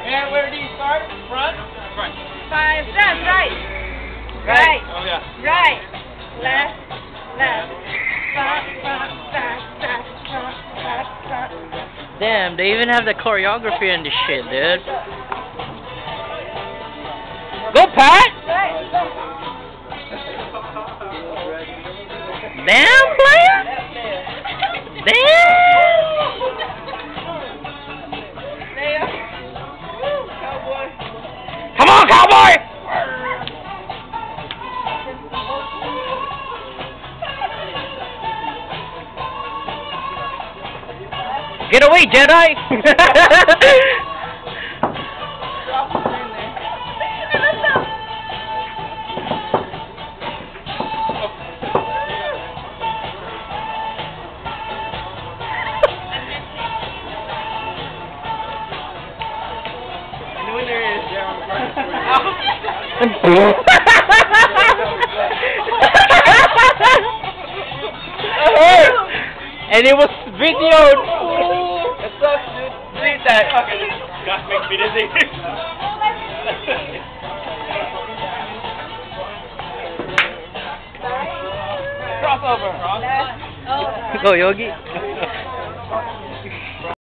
And where do you start? Front? Front. 5 steps, right. Right. Oh yeah. Right. Left. Left. Front, front, back, back, front, back, front. Damn, they even have the choreography in this shit, dude. Go, Pat! Damn, player! Damn! Come on, cowboy! Get away, Jedi! And it was videoed. It sucks, dude. Delete that. That makes me dizzy. Crossover. Left. Oh. Go, Yogi.